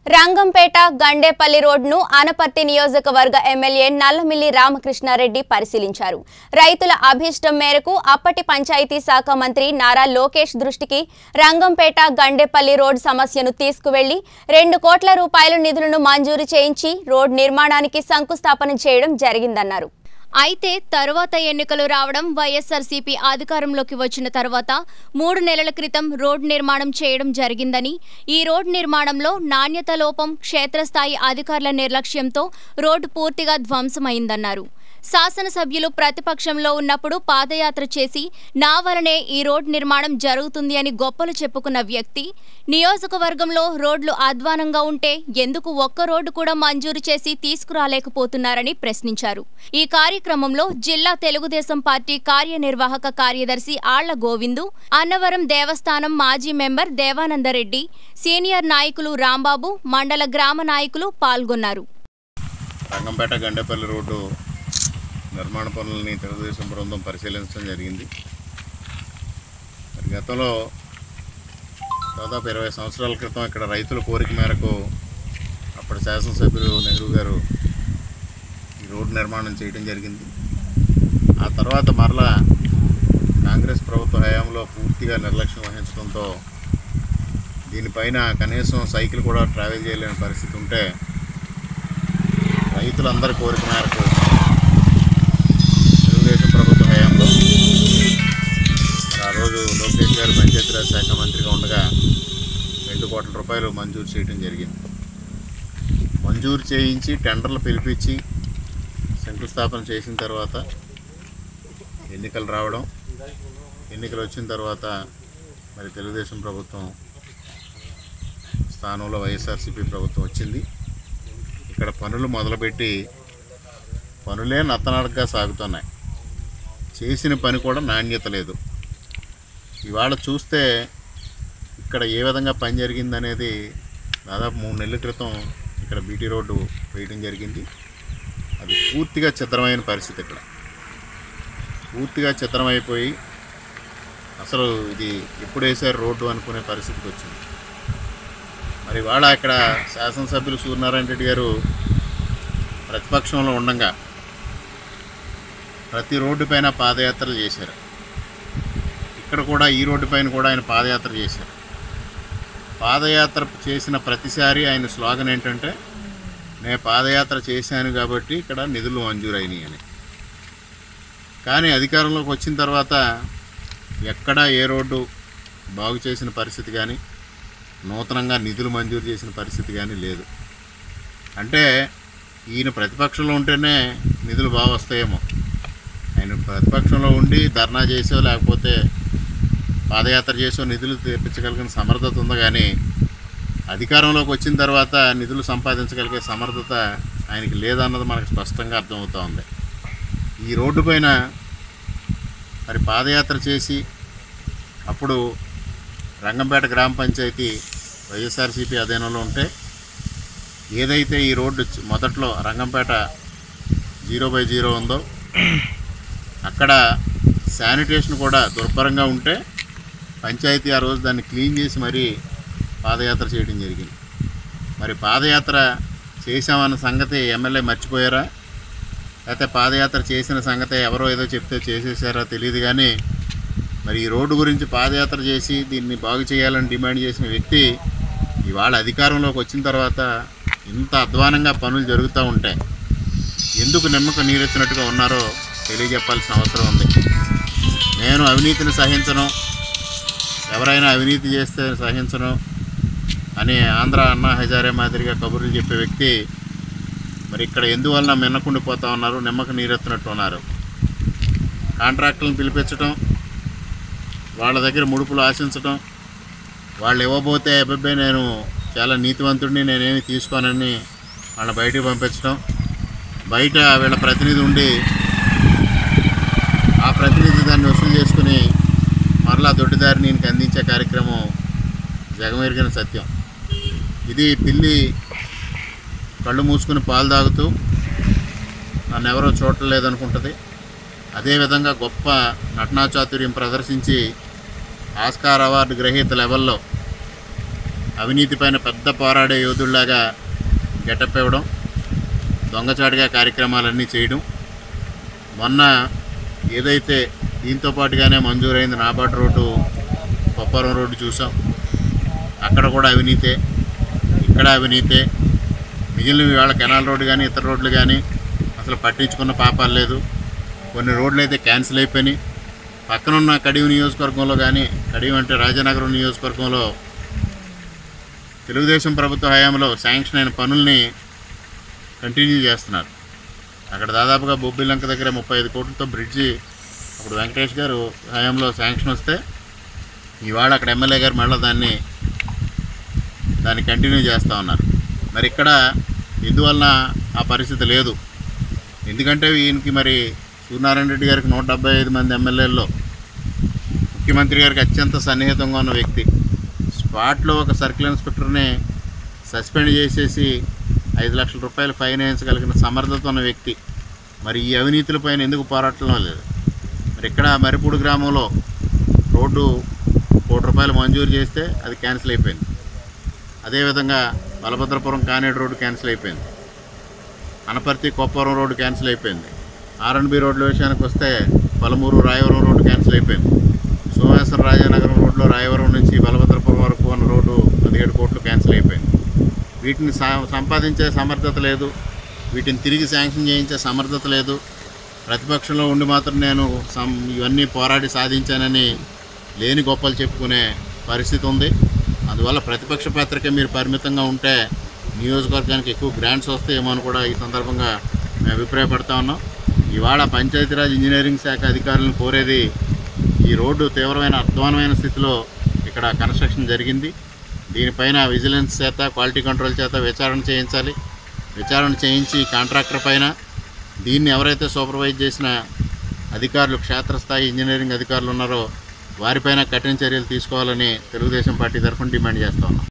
రంగంపేట గండేపల్లి రోడ్డును ఆనపర్తి నియోజకవర్గ ఎమ్మెల్యే నల్లమిల్లి రామకృష్ణారెడ్డి పరిశీలించారు. రైతుల అభిష్టం మేరకు అప్పటి పంచాయతీ శాఖ మంత్రి నారా లోకేష్ దృష్టికి రంగంపేట గండేపల్లి రోడ్ సమస్యను తీసుకువెళ్లి 2 కోట్ల రూపాయల నిధులను మంజూరు చేయించి రోడ్ నిర్మాణానికి శంకుస్థాపన చేయడం జరిగిందన్నారు. అయితే తరువాత ఎన్నికలు రావడం, వైఎస్ఆర్సీపీ అధికారంలోకి వచ్చిన తర్వాత 3 నెలల క్రితం రోడ్ నిర్మాణం చేయడం జరిగిందని, ఈ రోడ్ నిర్మాణంలో నాణ్యత లోపం, క్షేత్రస్థాయి అధికారుల నిర్లక్ష్యంతో రోడ్డు పూర్తిగా ధ్వంసమైందన్నారు. శాసనసభ్యులు ప్రతిపక్షంలో ఉన్నప్పుడు పాదయాత్ర చేసి నా వలనే ఈ రోడ్ నిర్మాణం జరుగుతుంది అని గొప్పలు చెప్పుకున్న వ్యక్తి నియోజకవర్గంలో రోడ్లు అధ్వానంగా ఉంటే ఎందుకు ఒక్క రోడ్డు కూడా మంజూరు చేసి తీసుకురాలేకపోతున్నారని ప్రశ్నించారు. ఈ కార్యక్రమంలో జిల్లా తెలుగుదేశం పార్టీ కార్యనిర్వాహక కార్యదర్శి ఆళ్ల గోవిందు, అన్నవరం దేవస్థానం మాజీ మెంబర్ దేవానందరెడ్డి, సీనియర్ నాయకులు రాంబాబు, మండల గ్రామ నాయకులు పాల్గొన్నారు. రంగంపేట గండేపల్లి రోడ్డు నిర్మాణ పనులని తెలుగుదేశం బృందం పరిశీలించడం జరిగింది. గతంలో దాదాపు 20 సంవత్సరాల క్రితం ఇక్కడ రైతుల కోరిక మేరకు అప్పటి శాసనసభ్యులు నెహ్రూ గారు ఈ రోడ్డు నిర్మాణం చేయడం జరిగింది. ఆ తర్వాత మరలా కాంగ్రెస్ ప్రభుత్వ హయాంలో పూర్తిగా నిర్లక్ష్యం వహించడంతో దీనిపైన కనీసం సైకిల్ కూడా ట్రావెల్ చేయలేని పరిస్థితి ఉంటే రైతులందరి కోరిక మేరకు తెలుగుదేశం ప్రభుత్వ హయాంలో ఆ రోజు లోకేష్ గారు పంచాయతీరాజ్ శాఖ మంత్రిగా ఉండగా 2 కోట్ల రూపాయలు మంజూరు చేయడం జరిగింది. మంజూరు చేయించి టెండర్లు పిలిపించి శంకుస్థాపన చేసిన తర్వాత ఎన్నికలు రావడం, ఎన్నికలు వచ్చిన తర్వాత మరి తెలుగుదేశం ప్రభుత్వం స్థానంలో వైఎస్ఆర్సీపీ ప్రభుత్వం వచ్చింది. ఇక్కడ పనులు మొదలుపెట్టి పనులే నత్తనడకగా సాగుతున్నాయి. చేసిన పని కూడా నాణ్యత లేదు. ఇవాళ చూస్తే ఇక్కడ ఏ విధంగా పని జరిగిందనేది దాదాపు 3 నెలల క్రితం ఇక్కడ బీటీ రోడ్డు వేయడం జరిగింది. అది పూర్తిగా చిత్రమైన పరిస్థితి. ఇక్కడ పూర్తిగా చిత్రమైపోయి అసలు ఇది ఎప్పుడు వేసారు రోడ్డు అనుకునే పరిస్థితికి వచ్చింది. మరి ఇవాళ ఇక్కడ శాసనసభ్యులు సూర్యనారాయణ రెడ్డి గారు ప్రతిపక్షంలో ఉండగా ప్రతి రోడ్డు పైన పాదయాత్రలు చేశారు. ఇక్కడ కూడా ఈ రోడ్డు పైన కూడా ఆయన పాదయాత్ర చేశారు. పాదయాత్ర చేసిన ప్రతిసారి ఆయన స్లోగన్ ఏంటంటే, నేను పాదయాత్ర చేశాను కాబట్టి ఇక్కడ నిధులు మంజూరైనాయి అని. కానీ అధికారంలోకి వచ్చిన తర్వాత ఎక్కడా ఏ రోడ్డు బాగు చేసిన పరిస్థితి కానీ, నూతనంగా నిధులు మంజూరు చేసిన పరిస్థితి కానీ లేదు. అంటే ఈయన ప్రతిపక్షంలో ఉంటేనే నిధులు బాగా వస్తాయేమో. ఆయన ప్రతిపక్షంలో ఉండి ధర్నా చేసో లేకపోతే పాదయాత్ర చేసో నిధులు తెప్పించగలిగిన సమర్థత ఉంది. కానీ అధికారంలోకి వచ్చిన తర్వాత నిధులు సంపాదించగలిగే సమర్థత ఆయనకి లేదన్నది మనకు స్పష్టంగా అర్థమవుతూ ఉంది. ఈ రోడ్డు పైన మరి పాదయాత్ర చేసి అప్పుడు రంగంపేట గ్రామ పంచాయతీ వైఎస్ఆర్సీపీ అధీనంలో ఉంటే ఏదైతే ఈ రోడ్డు మొదట్లో రంగంపేట 0/0 ఉందో అక్కడ శానిటేషన్ కూడా దుర్భరంగా ఉంటే పంచాయతీ ఆ రోజు దాన్ని క్లీన్ చేసి మరీ పాదయాత్ర చేయడం జరిగింది. మరి పాదయాత్ర చేశామన్న సంగతి ఎమ్మెల్యే మర్చిపోయారా, లేకపోతే పాదయాత్ర చేసిన సంగతి ఎవరో ఏదో చెప్తే చేసేసారా తెలియదు. కానీ మరి ఈ రోడ్డు గురించి పాదయాత్ర చేసి దీన్ని బాగు చేయాలని డిమాండ్ చేసిన వ్యక్తి ఇవాళ అధికారంలోకి వచ్చిన తర్వాత ఇంత అధ్వానంగా పనులు జరుగుతూ ఉంటాయి ఎందుకు నిమ్మక నీరెత్తినట్టుగా ఉన్నారో తెలియజెప్పాల్సిన అవసరం ఉంది. నేను అవినీతిని సహించను, ఎవరైనా అవినీతి చేస్తే సహించను అని ఆంధ్ర అన్నా హజారే మాదిరిగా కబుర్లు చెప్పే వ్యక్తి మరి ఇక్కడ ఎందువలన మిన్నకుండిపోతూ ఉన్నారు, నిమ్మక నీరెత్తినట్టు ఉన్నారు. కాంట్రాక్టులను పిలిపించడం, వాళ్ళ దగ్గర ముడుపులు ఆశించడం, వాళ్ళు ఇవ్వబోతే అబ్బాయి నేను చాలా నీతివంతుడిని, నేనేమి తీసుకోనని వాళ్ళని బయటికి పంపించడం, బయట వీళ్ళ ప్రతినిధి ఉండి ఆ ప్రతినిధి దాన్ని వసూలు చేసుకుని మరలా దొడ్డిదారి నేను అందించే కార్యక్రమం జగమెరిగిన సత్యం. ఇది పిల్లి కళ్ళు మూసుకుని పాలు తాగుతూ నన్ను ఎవరో చూడలేదనుకుంటుంది. అదేవిధంగా గొప్ప నటనాచాతుర్యం ప్రదర్శించి ఆస్కార్ అవార్డు గ్రహీత లెవెల్లో అవినీతి పైన పెద్ద పోరాడే యోధుల్లాగా గెటప్ ఇవ్వడం, దొంగచాటుగా కార్యక్రమాలన్నీ చేయడం. మొన్న ఏదైతే దీంతో పాటుగానే మంజూరైంది నాబార్డు రోడ్డు, కొప్పవరం రోడ్డు చూసాం, అక్కడ కూడా అవినీతే, ఇక్కడ అవినీతే. మిగిలిన ఇవాళ కెనాల్ రోడ్డు కానీ ఇతర రోడ్లు కానీ అసలు పట్టించుకున్న పాపాలు లేదు. కొన్ని రోడ్లు అయితే క్యాన్సిల్ అయిపోయినాయి. పక్కనున్న కడియం నియోజకవర్గంలో కానీ, కడియం అంటే రాజానగరం నియోజకవర్గంలో తెలుగుదేశం ప్రభుత్వ హయాంలో శాంక్షన్ అయిన పనుల్ని కంటిన్యూ చేస్తున్నారు. అక్కడ దాదాపుగా బొబ్బిలంక దగ్గర 35 కోట్లతో బ్రిడ్జి అప్పుడు వెంకటేష్ గారు హయాంలో శాంక్షన్ వస్తే ఇవాళ అక్కడ ఎమ్మెల్యే గారు మళ్ళీ దాన్ని కంటిన్యూ చేస్తూ ఉన్నారు. మరి ఇక్కడ ఎందువలన ఆ పరిస్థితి లేదు? ఎందుకంటే ఈయనకి మరి సూర్యనారాయణ రెడ్డి గారికి 175 మంది ఎమ్మెల్యేల్లో ముఖ్యమంత్రి గారికి అత్యంత సన్నిహితంగా ఉన్న వ్యక్తి. స్పాట్లో ఒక సర్కిల్ ఇన్స్పెక్టర్ని సస్పెండ్ చేసేసి 5 లక్షల రూపాయలు ఫైన్ వేయించగలిగిన సమర్థత ఉన్న వ్యక్తి. మరి ఈ అవినీతులపైన ఎందుకు పోరాటం లేదు? మరి ఇక్కడ మరిపూడి గ్రామంలో రోడ్డు ₹1 కోటి మంజూరు చేస్తే అది క్యాన్సిల్ అయిపోయింది. అదేవిధంగా బలభద్రపురం కానేడు రోడ్డు క్యాన్సిల్ అయిపోయింది. అనపర్తి కొప్పవరం రోడ్డు క్యాన్సిల్ అయిపోయింది. ఆర్ఎన్బి రోడ్ల విషయానికి వస్తే పలమూరు రాయవరం రోడ్డు క్యాన్సిల్ అయిపోయింది. సోమేశ్వర రాజానగరం రోడ్లో రాయవరం నుంచి బలభద్రపురం వరకు ఉన్న రోడ్డు 17 కోట్లు క్యాన్సిల్ అయిపోయింది. వీటిని సంపాదించే సమర్థత లేదు, వీటిని తిరిగి శాంక్షన్ చేయించే సమర్థత లేదు. ప్రతిపక్షంలో ఉండి మాత్రం నేను ఇవన్నీ పోరాడి సాధించానని లేని గొప్పలు చెప్పుకునే పరిస్థితి ఉంది. అందువల్ల ప్రతిపక్ష పాత్రకే మీరు పరిమితంగా ఉంటే నియోజకవర్గానికి ఎక్కువ గ్రాంట్స్ వస్తాయేమో అని కూడా ఈ సందర్భంగా మేము అభిప్రాయపడతా ఉన్నాం. ఇవాళ పంచాయతీరాజ్ ఇంజనీరింగ్ శాఖ అధికారులను కోరేది, ఈ రోడ్డు తీవ్రమైన అధ్వానమైన స్థితిలో ఇక్కడ కన్స్ట్రక్షన్ జరిగింది. దీనిపైన విజిలెన్స్ చేత, క్వాలిటీ కంట్రోల్ చేత విచారణ చేయించాలి. విచారణ చేయించి కాంట్రాక్టర్ పైన, దీన్ని ఎవరైతే సూపర్వైజ్ చేసిన అధికారులు, క్షేత్రస్థాయి ఇంజనీరింగ్ అధికారులు ఉన్నారో వారిపైన కఠిన చర్యలు తీసుకోవాలని తెలుగుదేశం పార్టీ తరఫున డిమాండ్ చేస్తా ఉన్నాం.